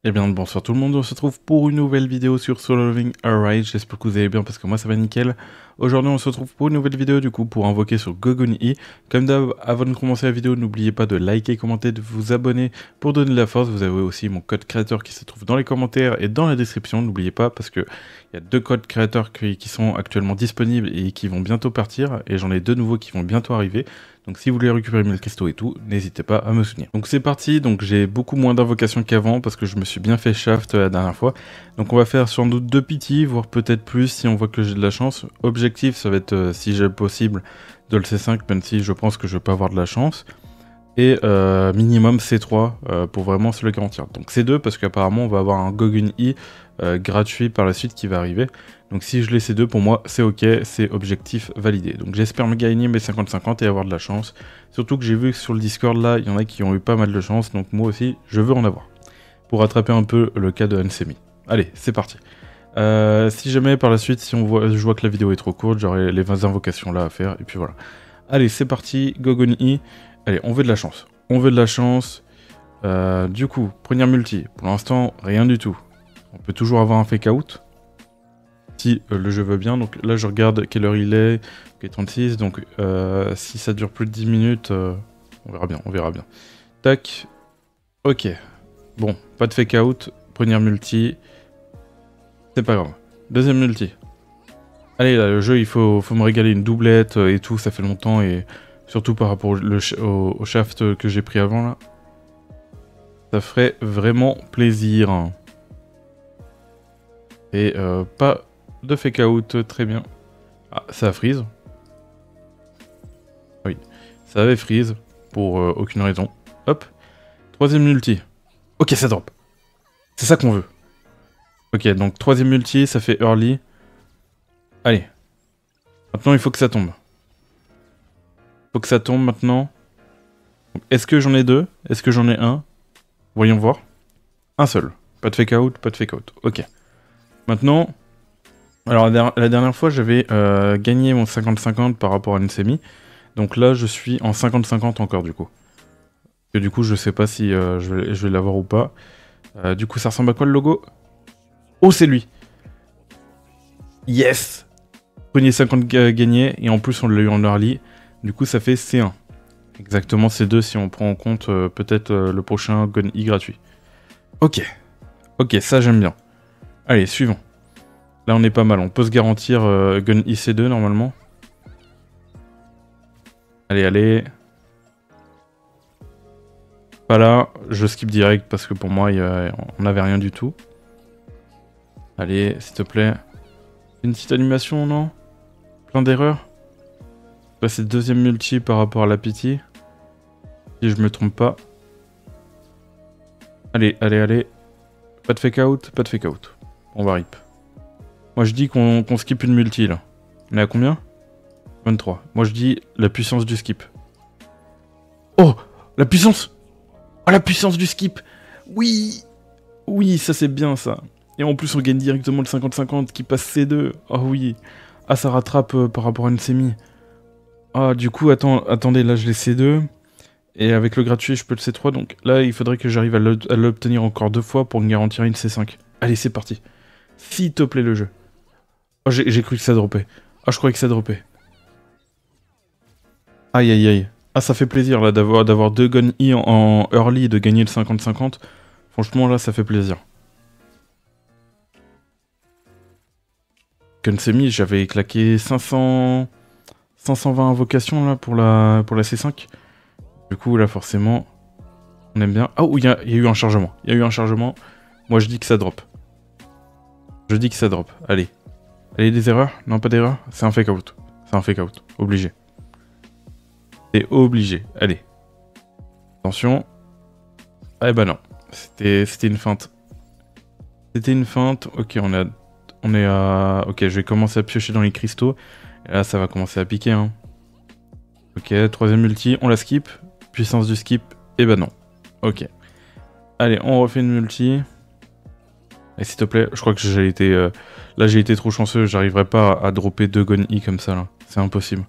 Eh bien, bonsoir tout le monde, on se retrouve pour une nouvelle vidéo sur Solo Leveling Alright, j'espère que vous allez bien parce que moi ça va nickel. Aujourd'hui on se retrouve pour une nouvelle vidéo du coup pour invoquer sur Gogoni. Comme d'hab, avant de commencer la vidéo, n'oubliez pas de liker, commenter, de vous abonner pour donner de la force. Vous avez aussi mon code créateur qui se trouve dans les commentaires et dans la description, n'oubliez pas parce que il y a deux codes créateurs qui sont actuellement disponibles et qui vont bientôt partir et j'en ai deux nouveaux qui vont bientôt arriver. Donc si vous voulez récupérer 1000 cristaux et tout, n'hésitez pas à me soutenir. Donc c'est parti, donc j'ai beaucoup moins d'invocations qu'avant parce que je me suis bien fait shaft la dernière fois. Donc on va faire sans doute 2 pity, voire peut-être plus si on voit que j'ai de la chance. Objectif ça va être, si j'ai le possible, de le C5, même si je pense que je vais pas avoir de la chance. Et minimum C3 pour vraiment se le garantir. Donc C2 parce qu'apparemment on va avoir un Goguni gratuit par la suite qui va arriver. Donc si je l'ai C2 pour moi c'est ok, c'est objectif validé. Donc j'espère me gagner mes 50-50 et avoir de la chance. Surtout que j'ai vu que sur le Discord là, il y en a qui ont eu pas mal de chance, donc moi aussi je veux en avoir. Pour rattraper un peu le cas de Nsemi. Allez, c'est parti. Si jamais par la suite, si je vois que la vidéo est trop courte, j'aurai les 20 invocations là à faire, et puis voilà. Allez, c'est parti, Gogoni. Allez, on veut de la chance. On veut de la chance. Du coup, première multi. Pour l'instant, rien du tout. On peut toujours avoir un fake out. Si le jeu veut bien. Donc là, je regarde quelle heure il est. Ok, 36. Donc si ça dure plus de 10 minutes, on verra bien. On verra bien. Tac. Ok. Bon, pas de fake out. Première multi. C'est pas grave. Deuxième multi. Allez, là, le jeu, il faut me régaler une doublette et tout. Ça fait longtemps et... Surtout par rapport au shaft que j'ai pris avant, là. Ça ferait vraiment plaisir. Et pas de fake out, très bien. Ah, ça a freeze. Oui, ça avait freeze, pour aucune raison. Hop. Troisième multi. Ok, ça drop. C'est ça qu'on veut. Ok, donc troisième multi, ça fait early. Allez. Maintenant, il faut que ça tombe. Faut que ça tombe maintenant. Est-ce que j'en ai deux? Est-ce que j'en ai un? Voyons voir. Un seul. Pas de fake out, pas de fake out. Ok. Maintenant... Alors la dernière fois, j'avais gagné mon 50-50 par rapport à Nsemi. Donc là, je suis en 50-50 encore du coup. Et du coup, je sais pas si je vais l'avoir ou pas. Du coup, ça ressemble à quoi le logo? Oh, c'est lui! Yes! Premier 50 gagné, et en plus on l'a eu en early. Du coup, ça fait C1. Exactement C2 si on prend en compte peut-être le prochain Gun I gratuit. Ok. Ok, ça j'aime bien. Allez, suivant. Là on est pas mal, on peut se garantir Gun I C2 normalement. Allez, allez. Pas là, je skip direct parce que pour moi on n'avait rien du tout. Allez, s'il te plaît. Une petite animation, non? Plein d'erreurs. Là c'est deuxième multi par rapport à la pity. Si je me trompe pas. Allez, allez, allez. Pas de fake out, pas de fake out. On va rip. Moi je dis qu'on skip une multi là. On est à combien? 23. Moi je dis la puissance du skip. Oh! La puissance! Oh la puissance du skip! Oui! Oui, ça c'est bien ça. Et en plus on gagne directement le 50-50 qui passe C2. Oh oui. Ah ça rattrape par rapport à une semi. Ah du coup attendez, là je l'ai C2. Et avec le gratuit je peux le C3. Donc là il faudrait que j'arrive à l'obtenir encore 2 fois pour me garantir une C5. Allez c'est parti. S'il te plaît le jeu. Oh j'ai cru que ça dropait. Ah je croyais que ça dropait. Aïe aïe aïe. Ah ça fait plaisir là d'avoir deux Gun I en early et de gagner le 50-50. Franchement là ça fait plaisir. Nsemi, j'avais claqué 520 invocations là pour la C5. Du coup là forcément on aime bien. Oh il y a eu un chargement. Il y a eu un chargement. Moi je dis que ça drop. Je dis que ça drop. Allez. Allez des erreurs? Non pas d'erreurs. C'est un fake out. C'est un fake out. Obligé. C'est obligé. Allez. Attention. Ah bah non. C'était une feinte. C'était une feinte. Ok on est à... Ok je vais commencer à piocher dans les cristaux. Et là ça va commencer à piquer hein. Ok troisième multi. On la skip. Puissance du skip. Et bah non. Ok. Allez on refait une multi. Et s'il te plaît. Je crois que j'ai été... Là j'ai été trop chanceux. J'arriverai pas à dropper deux Gun I comme ça là. C'est impossible.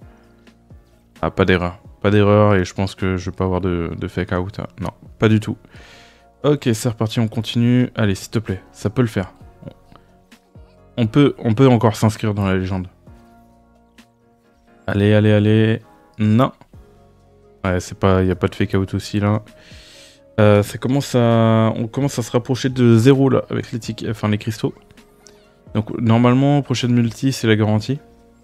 Ah pas d'erreur. Pas d'erreur et je pense que je vais pas avoir de fake out. Non, pas du tout. Ok, c'est reparti, on continue. Allez, s'il te plaît, ça peut le faire. On peut encore s'inscrire dans la légende. Allez, allez, allez. Non. Ouais, c'est pas, y a pas de fake out aussi là. On commence à se rapprocher de 0 là avec les tickets, enfin les cristaux. Donc normalement, prochaine multi, c'est la garantie.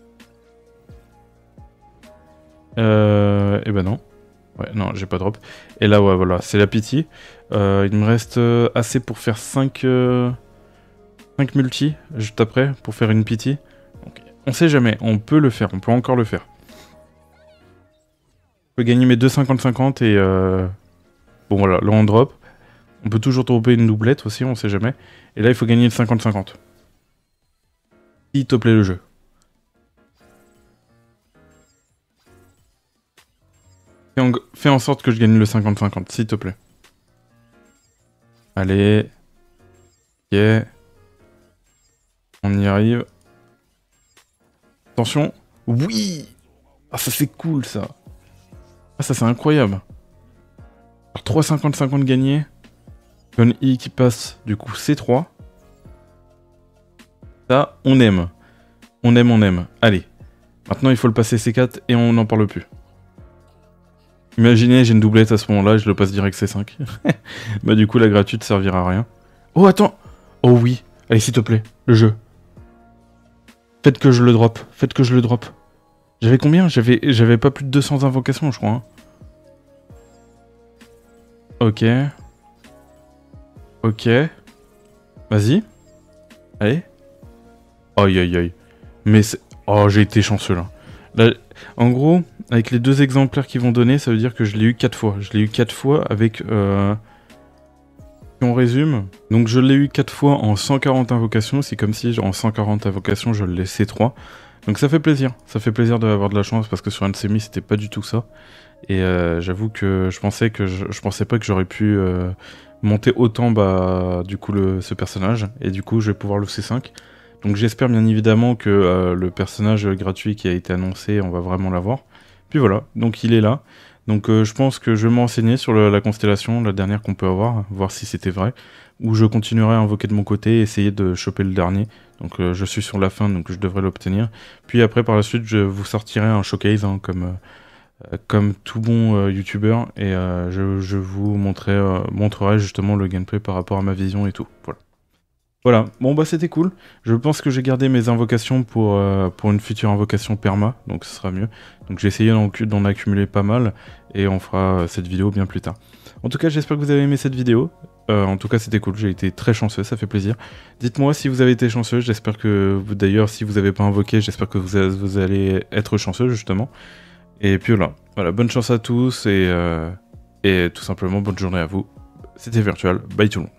Et ben non. Ouais, non, j'ai pas drop. Et là, ouais, voilà, c'est la pity. Il me reste assez pour faire 5 multi juste après, pour faire une pity. Donc, on sait jamais, on peut le faire, on peut encore le faire. Je peux gagner mes 2 50-50 et... Bon voilà, là on drop. On peut toujours dropper une doublette aussi, on sait jamais. Et là, il faut gagner le 50-50. S'il te plaît le jeu. Fais en sorte que je gagne le 50-50, s'il te plaît. Allez. Ok. On y arrive. Attention. Oui! Ah, ça c'est cool ça. Ah, ça c'est incroyable. Alors 3 50-50 gagnés. Gun I qui passe du coup C3. Ça, on aime. On aime, on aime. Allez. Maintenant, il faut le passer C4 et on n'en parle plus. Imaginez, j'ai une doublette à ce moment-là, je le passe direct C5. Bah du coup, la gratuite servira à rien. Oh, attends! Oh oui! Allez, s'il te plaît, le jeu. Faites que je le drop. Faites que je le drop. J'avais combien? J'avais pas plus de 200 invocations, je crois. Hein. Ok. Ok. Vas-y. Allez. Aïe aïe aïe. Mais c'est... Oh, j'ai été chanceux là. Là. En gros, avec les 2 exemplaires qu'ils vont donner, ça veut dire que je l'ai eu 4 fois. Je l'ai eu 4 fois avec... Si on résume, donc je l'ai eu 4 fois en 140 invocations. C'est comme si en 140 invocations, je le laissais 3. Donc ça fait plaisir. Ça fait plaisir d'avoir de la chance parce que sur un de ces mis, c'était pas du tout ça. Et j'avoue que je pensais pas que j'aurais pu monter autant du coup ce personnage. Et du coup, je vais pouvoir le C5. Donc j'espère bien évidemment que le personnage gratuit qui a été annoncé, on va vraiment l'avoir. Puis voilà, donc il est là. Donc je pense que je vais m'enseigner sur la constellation, la dernière qu'on peut avoir, voir si c'était vrai. Ou je continuerai à invoquer de mon côté et essayer de choper le dernier. Donc je suis sur la fin, donc je devrais l'obtenir. Puis après, par la suite, je vous sortirai un showcase, hein, comme tout bon youtubeur. Et je vous montrerai justement le gameplay par rapport à ma vision et tout. Voilà. Voilà, bon bah c'était cool. Je pense que j'ai gardé mes invocations pour une future invocation perma, donc ce sera mieux. Donc j'ai essayé d'en accumuler pas mal, et on fera cette vidéo bien plus tard. En tout cas, j'espère que vous avez aimé cette vidéo. En tout cas, c'était cool, j'ai été très chanceux, ça fait plaisir. Dites-moi si vous avez été chanceux, j'espère que d'ailleurs, si vous n'avez pas invoqué, j'espère que vous allez être chanceux justement. Et puis voilà, bonne chance à tous, et tout simplement bonne journée à vous. C'était Virtual, bye tout le monde.